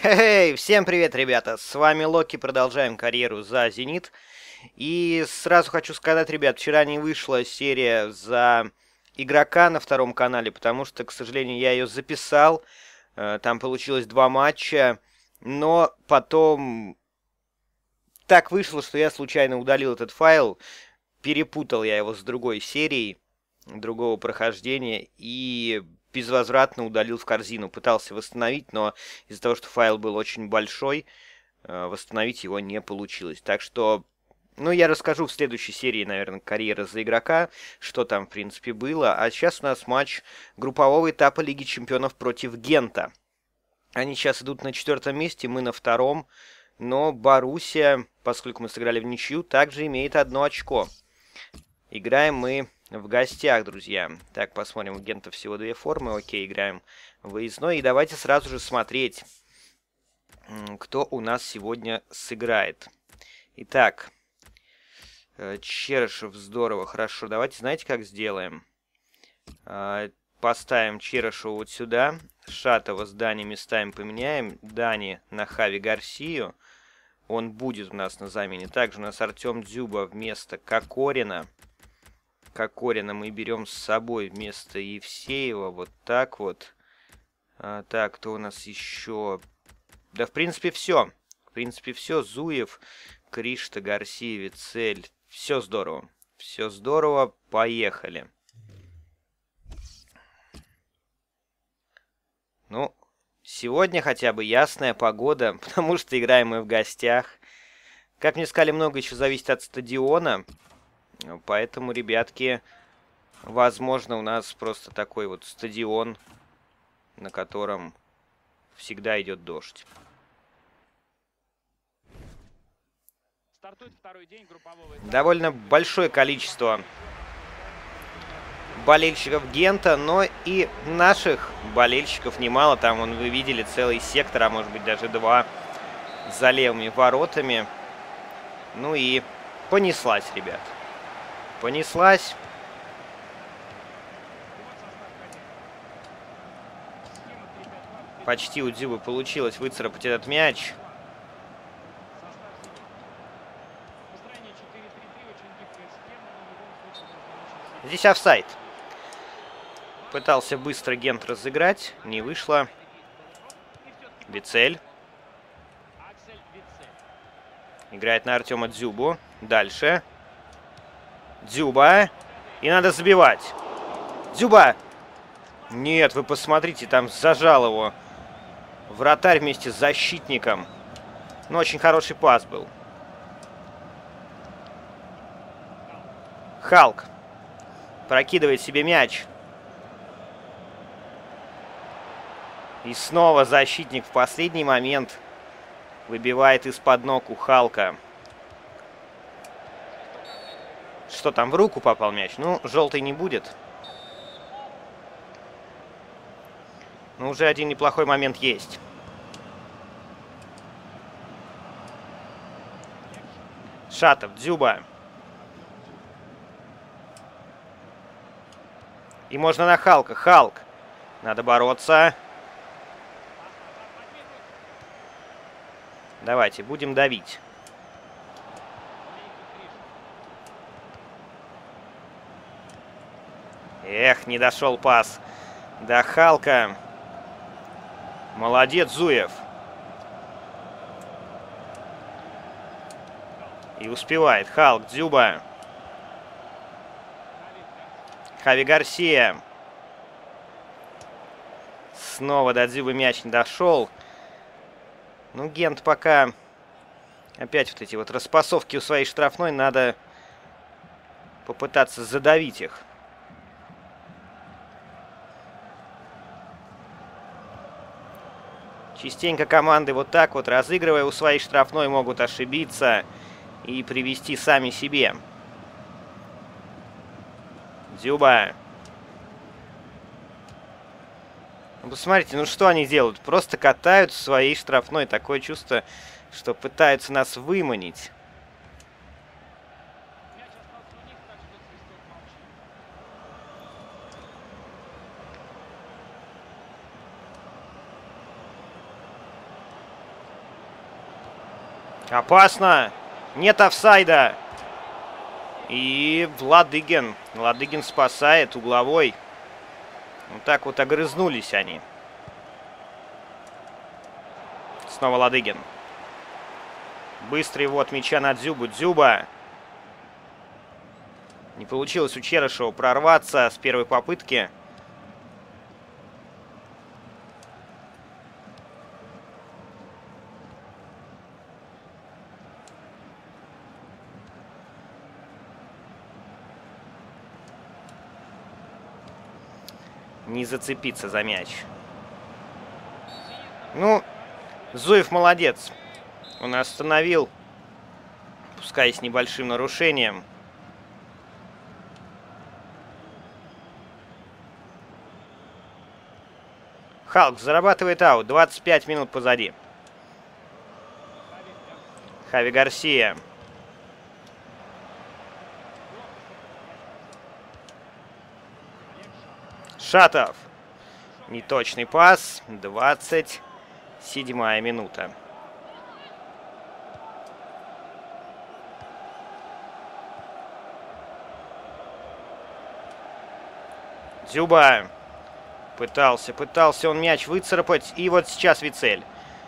Эй, всем привет, ребята! С вами Локи, продолжаем карьеру за Зенит. И сразу хочу сказать, ребят, вчера не вышла серия за игрока на втором канале, потому что, к сожалению, я ее записал. Там получилось 2 матча, но потом так вышло, что я случайно удалил этот файл, перепутал я его с другой серией, другого прохождения, и безвозвратно удалил в корзину. Пытался восстановить, но из-за того, что файл был очень большой, восстановить его не получилось. Так что, ну, я расскажу в следующей серии, наверное, карьера за игрока, что там, в принципе, было. А сейчас у нас матч группового этапа Лиги Чемпионов против Гента. Они сейчас идут на 4-м месте, мы на 2-м. Но Боруссия, поскольку мы сыграли в ничью, также имеет 1 очко. Играем мы в гостях, друзья. Так, посмотрим, у Гента всего 2 формы. Окей, играем выездной. И давайте сразу же смотреть, кто у нас сегодня сыграет. Итак, Черышев, здорово, хорошо. Давайте, знаете, как сделаем? Поставим Черышева вот сюда. Шатова с Дани местами поменяем. Дани на Хави Гарсию. Он будет у нас на замене. Также у нас Артем Дзюба вместо Кокорина. Кокорина мы берем с собой вместо Евсеева. Вот так вот. Так, кто у нас еще? Да, в принципе, все. В принципе, все. Зуев, Кришта, Гарсия, Вицель. Все здорово. Все здорово. Поехали. Ну, сегодня хотя бы ясная погода, потому что играем мы в гостях. Как мне сказали, много еще зависит от стадиона. Поэтому, ребятки, возможно, у нас просто такой вот стадион, на котором всегда идет дождь. Довольно большое количество болельщиков Гента, но и наших болельщиков немало. Там, вы видели, целый сектор, а может быть даже 2 за левыми воротами. Ну и понеслась, ребят. Понеслась. Почти у Дзюбы получилось выцарапать этот мяч. Здесь офсайд. Пытался быстро Гент разыграть. Не вышло. Вицель. Играет на Артема Дзюбу. Дальше. Дзюба. И надо забивать. Дзюба. Нет, вы посмотрите, там зажал его вратарь вместе с защитником. Ну, очень хороший пас был. Халк. Прокидывает себе мяч. И снова защитник в последний момент выбивает из-под ног у Халка. Что там, в руку попал мяч? Ну, желтый не будет. Но уже один неплохой момент есть. Шатов, Дзюба. И можно на Халка. Халк. Надо бороться. Давайте, будем давить. Эх, не дошел пас до Халка. Молодец, Зуев. И успевает. Халк, Дзюба. Хави Гарсия. Снова до Дзюбы мяч не дошел. Ну, Гент пока опять вот эти вот распасовки у своей штрафной. Надо попытаться задавить их. Частенько команды вот так вот, разыгрывая у своей штрафной, могут ошибиться и привести сами себе. Дзюба. Ну, посмотрите, ну что они делают? Просто катают в своей штрафной. Такое чувство, что пытаются нас выманить. Опасно! Нет офсайда! И Ладыгин. Ладыгин спасает угловой. Вот так вот огрызнулись они. Снова Ладыгин. Быстрый вот мяча на Дзюбу. Дзюба. Не получилось у Черышева прорваться с первой попытки. Не зацепиться за мяч. Ну, Зуев молодец. Он остановил, пускай с небольшим нарушением. Халк зарабатывает аут. 25 минут позади. Хави Гарсия. Шатов. Неточный пас. 27-я минута. Дзюба. Пытался он мяч выцарапать. И вот сейчас Вицель.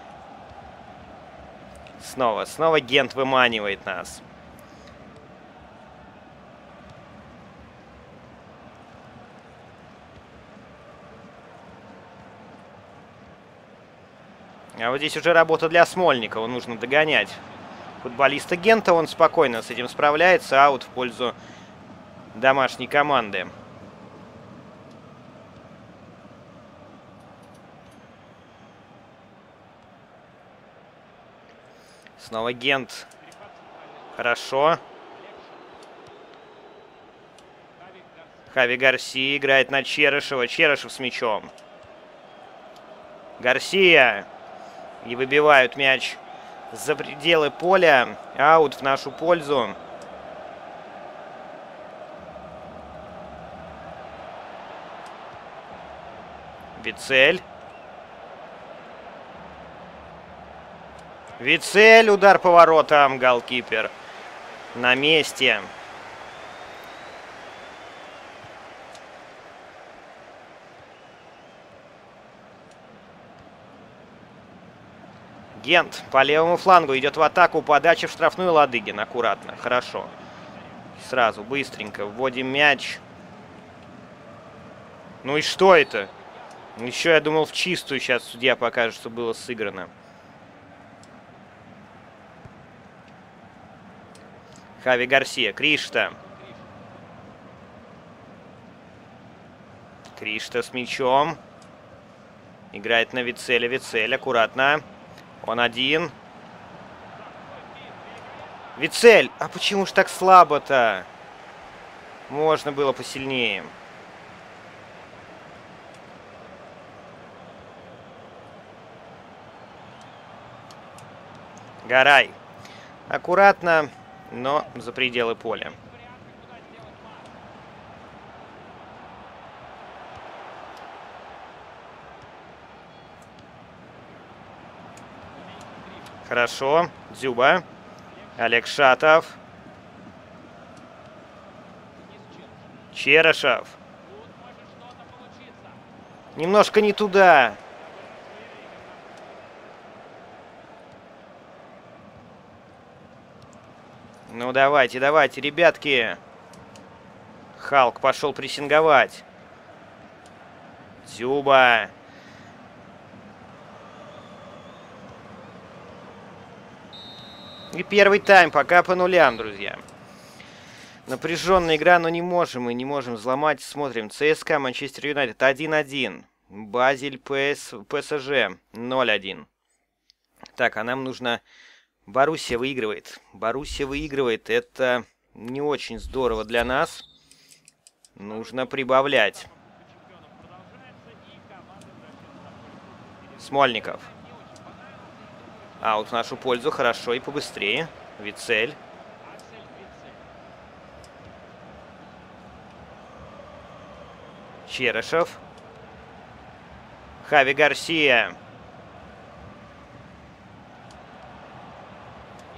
Снова Гент выманивает нас. А вот здесь уже работа для Смольникова. Нужно догонять футболиста Гента. Он спокойно с этим справляется. Аут в пользу домашней команды. Снова Гент. Хорошо. Хави Гарсия играет на Черышева. Черышев с мячом. Гарсия. И выбивают мяч за пределы поля. Аут в нашу пользу. Вицель. Вицель. Удар по воротам. Голкипер на месте. Гент по левому флангу идет в атаку. Подача в штрафную. Ладыгин. Аккуратно. Хорошо. Сразу, быстренько вводим мяч. Ну и что это? Еще я думал, в чистую сейчас судья покажет, что было сыграно. Хави Гарсия. Кришта. Кришта с мячом. Играет на Вицеля. Вицель. Аккуратно. Он один. Вицель! А почему ж так слабо-то? Можно было посильнее. Гарай. Аккуратно, но за пределы поля. Хорошо. Дзюба. Олег Шатов. Черышев. Немножко не туда. Ну давайте, давайте, ребятки. Халк пошел прессинговать. Дзюба. И первый тайм пока по нулям, друзья. Напряженная игра, но мы не можем взломать. Смотрим. ЦСКА, Манчестер Юнайтед 1-1. Базель, ПСЖ 0-1. Так, а нам нужно... Боруссия выигрывает. Боруссия выигрывает. Это не очень здорово для нас. Нужно прибавлять. Смольников. Аут в нашу пользу. Хорошо и побыстрее. Вицель. Черышев. Хави Гарсия.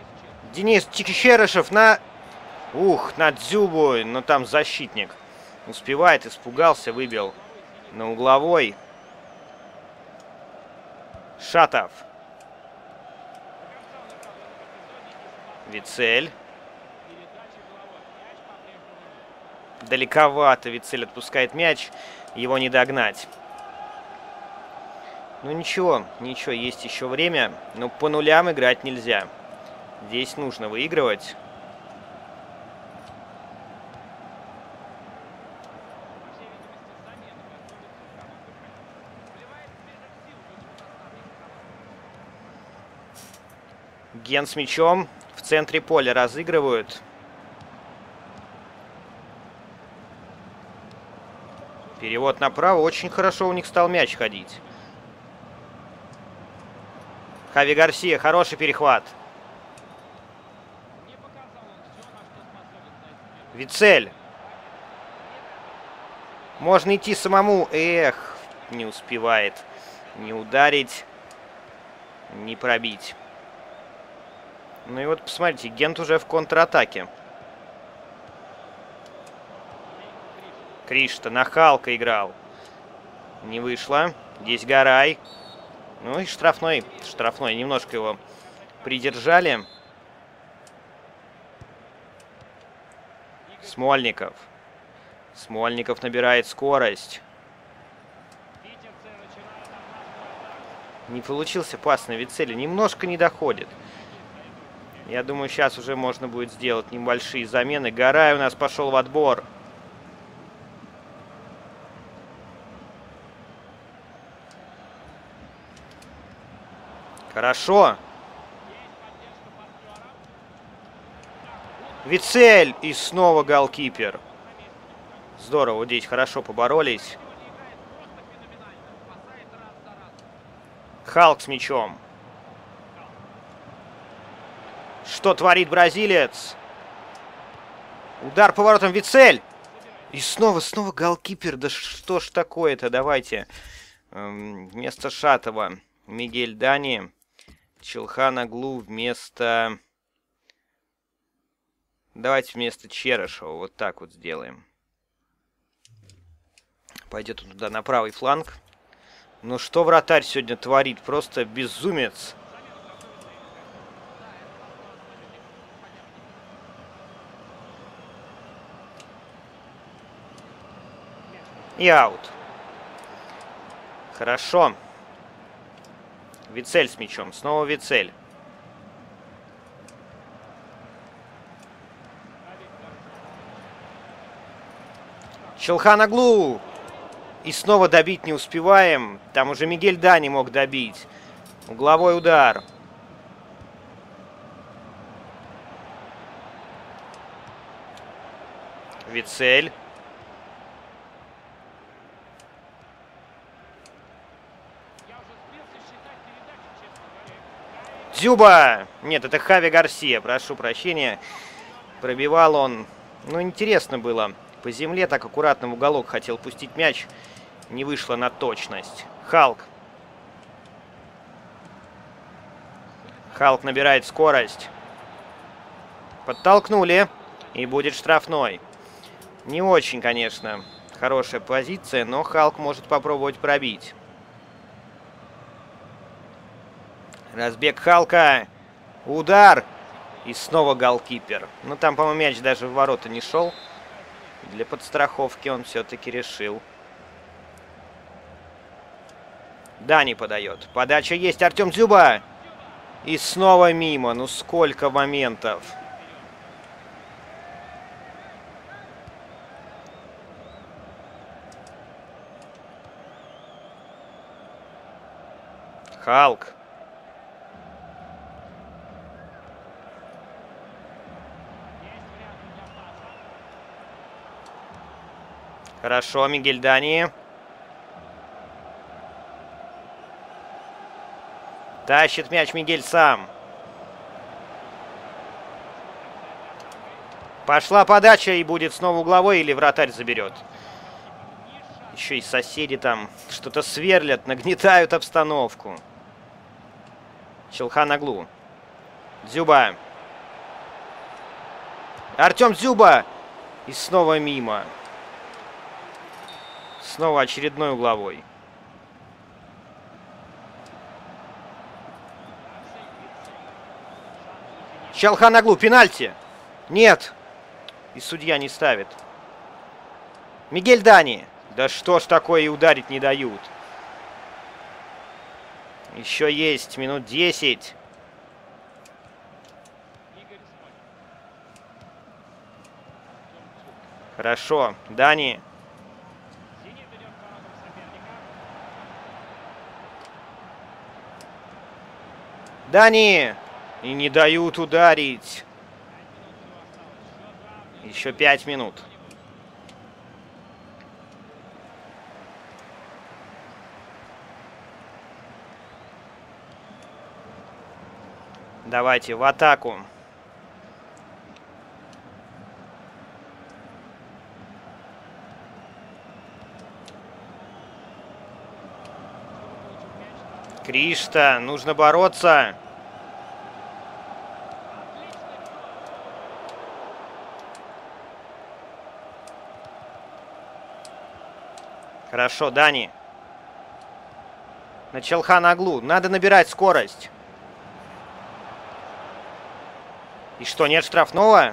Денис Черышев на... Ух, на Дзюбу, но там защитник. Успевает, испугался, выбил на угловой. Шатов. Вицель. Далековато Вицель отпускает мяч. Его не догнать. Ну ничего, ничего, есть еще время. Но по нулям играть нельзя. Здесь нужно выигрывать. Ген с мячом. В центре поля разыгрывают. Перевод направо. Очень хорошо у них стал мяч ходить. Хави Гарсия. Хороший перехват. Вицель. Можно идти самому. Эх, не успевает. Не ударить. Не пробить. Ну и вот посмотрите, Гент уже в контратаке. Кришта на Халка играл. Не вышло. Здесь Гарай. Ну и штрафной. Штрафной. Немножко его придержали. Смольников. Смольников набирает скорость. Не получился пас на Вицеля. Немножко не доходит. Я думаю, сейчас уже можно будет сделать небольшие замены. Гарай у нас пошел в отбор. Хорошо. Вицель. И снова голкипер. Здорово, здесь хорошо поборолись. Халк с мячом. Что творит бразилец? Удар поворотом Вицель. И снова голкипер. Да что ж такое-то? Давайте. Вместо Шатова Мигель Дани. Челханоглу вместо... Давайте вместо Черышева. Вот так вот сделаем. Пойдет он туда на правый фланг. Ну что вратарь сегодня творит? Просто безумец. И аут. Хорошо. Вицель с мячом. Снова Вицель. Челханоглу. И снова добить не успеваем. Там уже Мигель Дани мог добить. Угловой удар. Вицель. Дзюба! Нет, это Хави Гарсия, прошу прощения. Пробивал он. Ну, интересно было. По земле так аккуратно в уголок хотел пустить мяч. Не вышло на точность. Халк. Халк набирает скорость. Подтолкнули. И будет штрафной. Не очень, конечно, хорошая позиция, но Халк может попробовать пробить. Разбег Халка. Удар. И снова голкипер. Ну, там, по-моему, мяч даже в ворота не шел. Для подстраховки он все-таки решил. Дани подает. Подача есть. Артем Дзюба. И снова мимо. Ну, сколько моментов. Халк. Хорошо, Мигель Дани. Тащит мяч Мигель сам. Пошла подача, и будет снова угловой, или вратарь заберет. Еще и соседи там что-то сверлят, нагнетают обстановку. Челханоглу. Дзюба. Артем Дзюба! И снова мимо. Снова очередной угловой. Чалханоглу, пенальти! Нет! И судья не ставит. Мигель Дани! Да что ж такое, и ударить не дают. Еще есть минут 10. Хорошо, Дани. Дани! И не дают ударить. Еще 5 минут. Давайте в атаку. Кришта, нужно бороться. Хорошо, Дани. На Чалханоглу. Надо набирать скорость. И что, нет штрафного?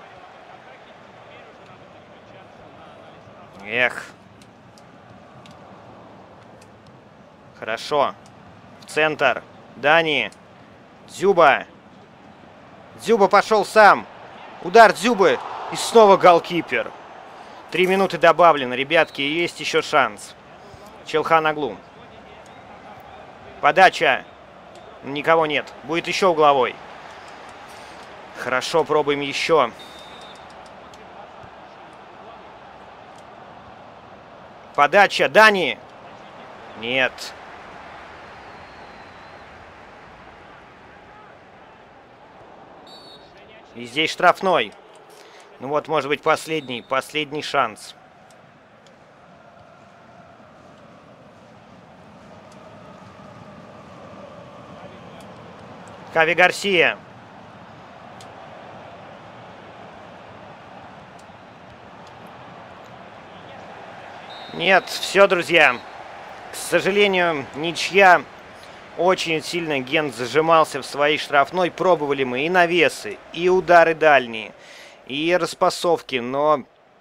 Эх. Хорошо. В центр. Дани. Дзюба. Дзюба пошел сам. Удар Дзюбы. И снова голкипер. 3 минуты добавлено, ребятки. И есть еще шанс. Чалханоглу. Подача. Никого нет. Будет еще угловой. Хорошо, пробуем еще. Подача. Дани. Нет. И здесь штрафной. Ну вот, может быть, последний шанс. Хави Гарсия. Нет, все, друзья. К сожалению, ничья. Очень сильно Гент зажимался в своей штрафной. Пробовали мы и навесы, и удары дальние, и распасовки, но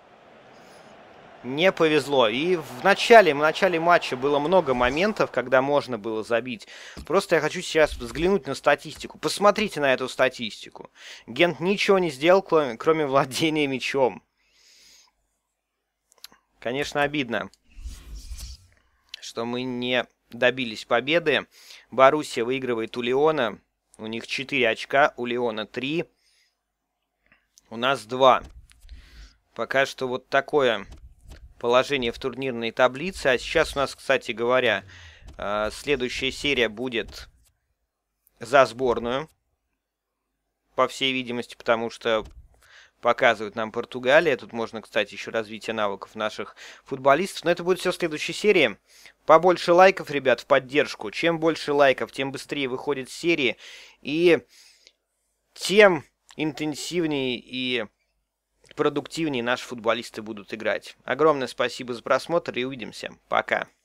не повезло. И в начале матча было много моментов, когда можно было забить. Просто я хочу сейчас взглянуть на статистику. Посмотрите на эту статистику. Гент ничего не сделал, кроме владения мячом. Конечно, обидно, что мы не добились победы. Боруссия выигрывает у Лиона. У них 4 очка, у Лиона 3. У нас 2. Пока что вот такое положение в турнирной таблице. А сейчас у нас, кстати говоря, следующая серия будет за сборную. По всей видимости, потому что показывает нам Португалия. Тут можно, кстати, еще развитие навыков наших футболистов. Но это будет все в следующей серии. Побольше лайков, ребят, в поддержку. Чем больше лайков, тем быстрее выходят серии. И тем интенсивнее и продуктивнее наши футболисты будут играть. Огромное спасибо за просмотр и увидимся. Пока.